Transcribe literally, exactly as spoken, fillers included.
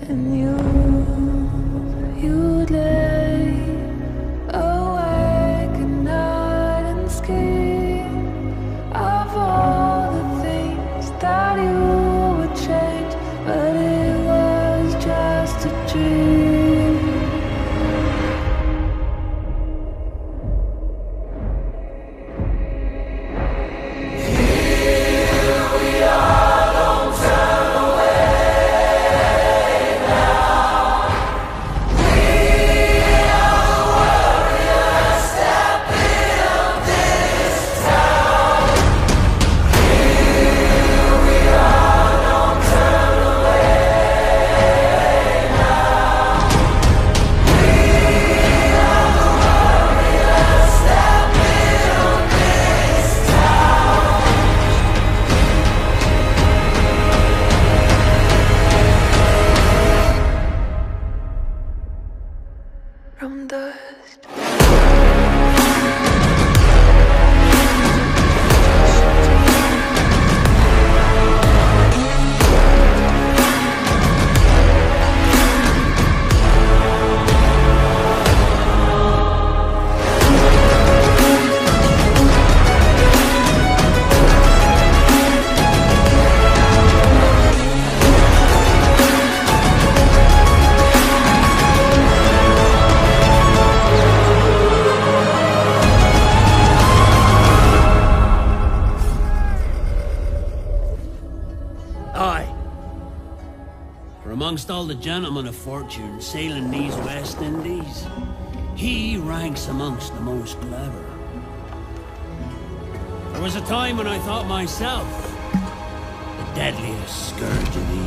And you, you'd lay awake at night and scheme of all the things that you would change, but it was just a dream. Here we are, don't turn away now. We are the warriors that build this town. Here we are, don't turn away now. We are the warriors that build this town. From dust. Aye. For amongst all the gentlemen of fortune sailing these West Indies, he ranks amongst the most clever. There was a time when I thought myself the deadliest scourge of the